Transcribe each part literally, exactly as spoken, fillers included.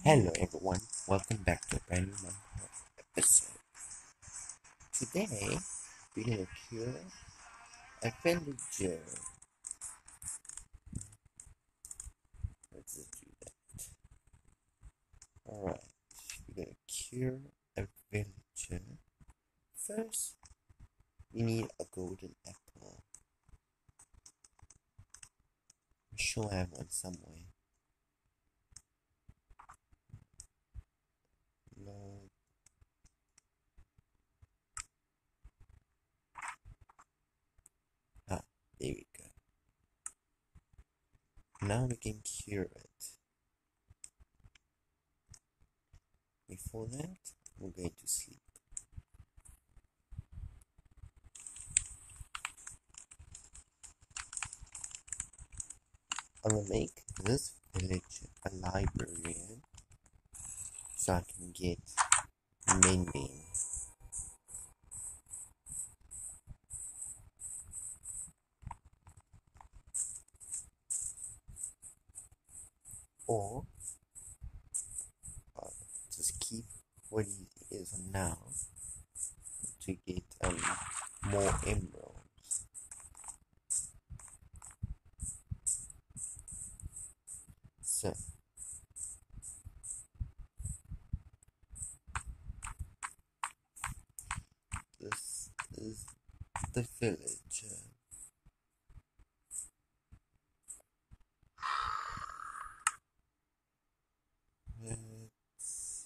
Hello everyone, welcome back to a brand new Minecraft episode. Today, we're gonna cure a villager. Let's just do that. Alright, we're gonna cure a villager. First, we need a golden apple. I'm sure I have one somewhere. No. Ah, there we go. Now we can cure it. Before that, we're going to sleep. I'm gonna make this village a librarian so I can get mending. Or uh, just keep what he is now to get um more emeralds. So this is the village. Let's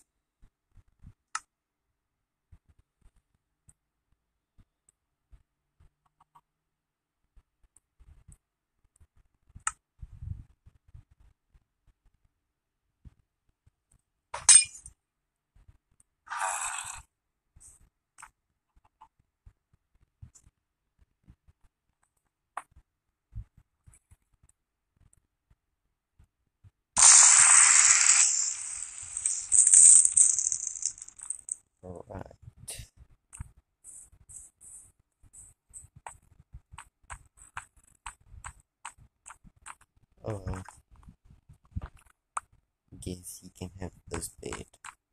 all right. Oh, guess he can have this bed.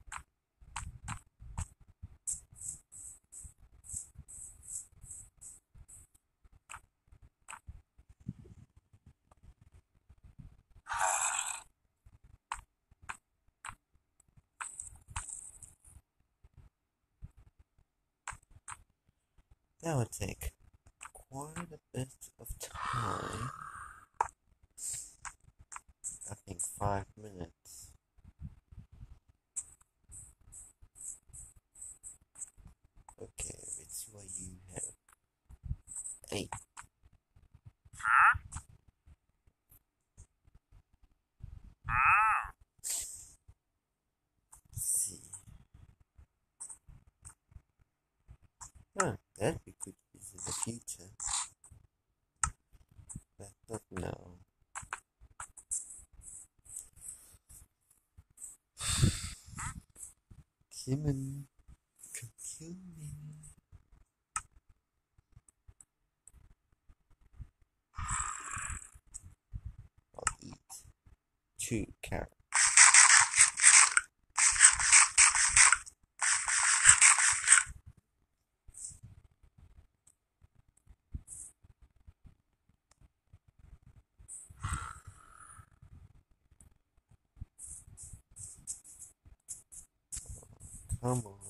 That would take quite a bit of time. I think five minutes. Okay, let's see what you have. Eight. Let's see. Huh, that'd be good use in the future. But not now. Human computing. I'll eat two carrots. Come on.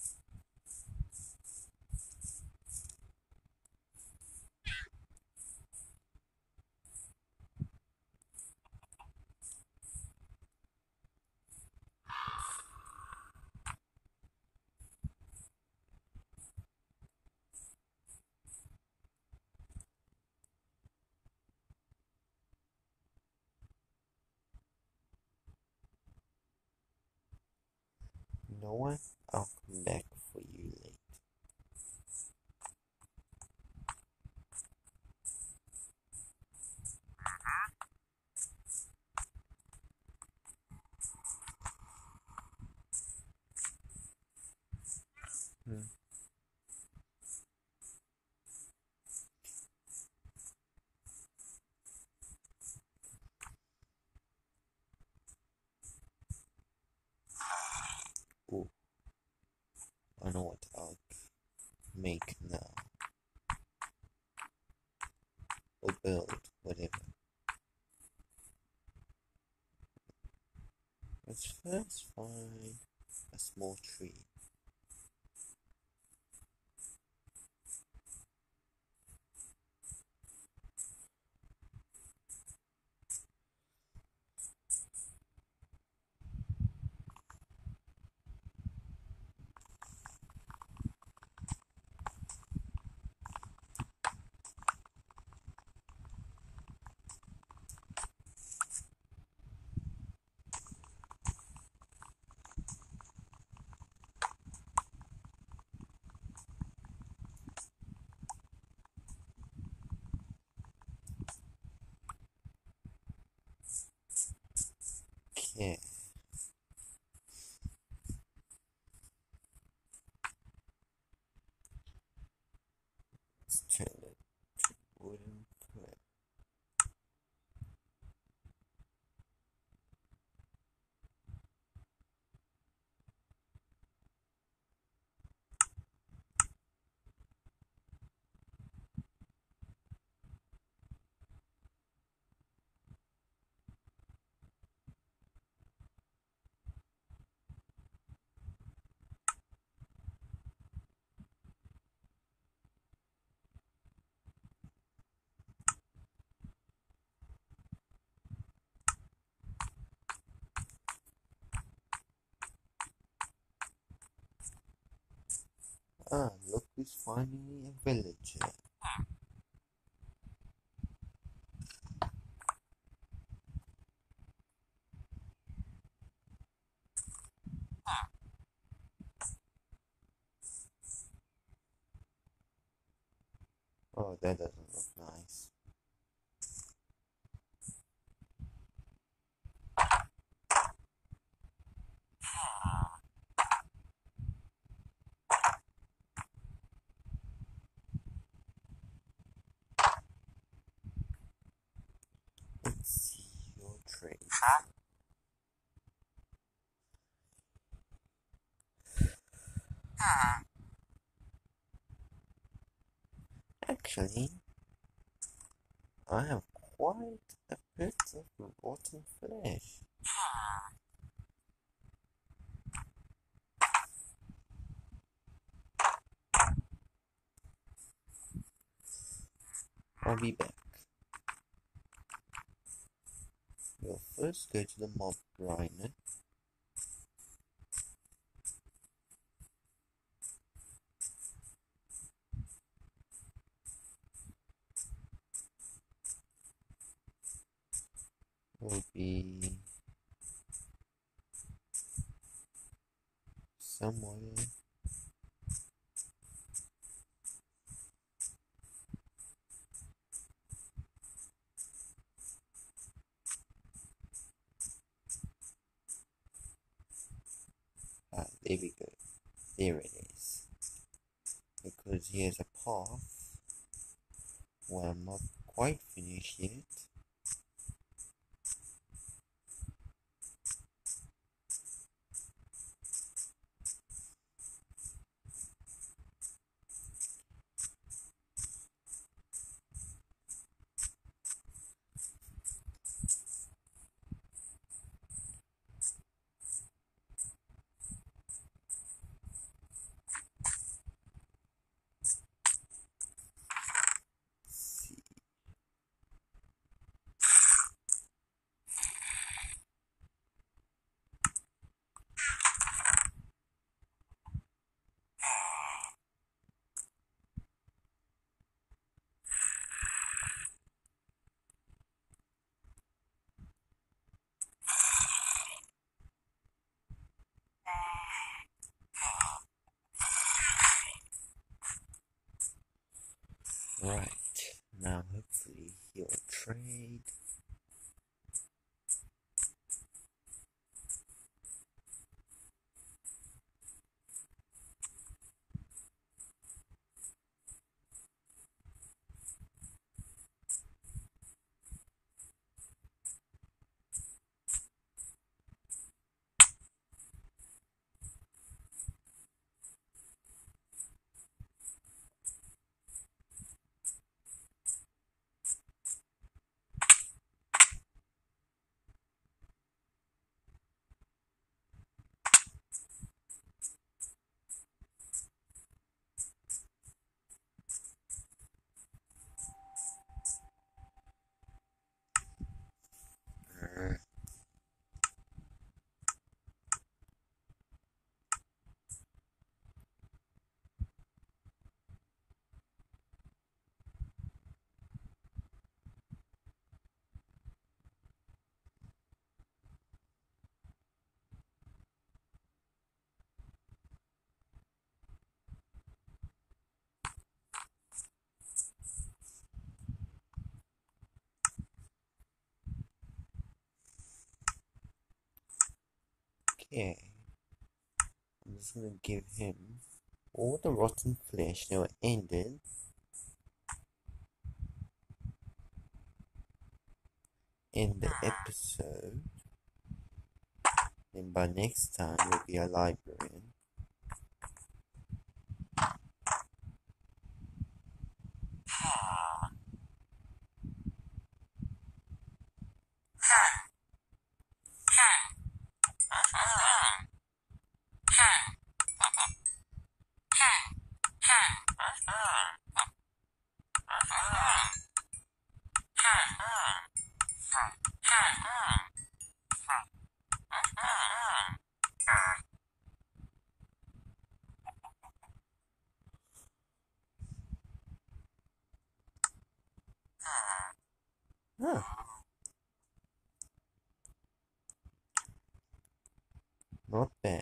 You know what? I'll come back for you later. Hmm. I know what I'll make now. Or build, whatever. Let's first find a small tree. Okay. Let's turn it to wooden plank. Ah, look who's finally a villager. Oh, that doesn't look nice. Let's see your trade. Actually, I have quite a bit of rotten flesh. I'll be back. We'll first go to the mob grinder. Will be somewhere. Ah, there we go. There it is. Because here's a path where I'm not quite finished yet. Right, now hopefully he'll trade. Okay. I'm just gonna give him all the rotten flesh. Now it ended. In the episode. And by next time we'll be a librarian. Huh. Not bad.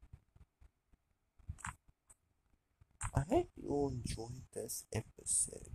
I hope you all enjoyed this episode.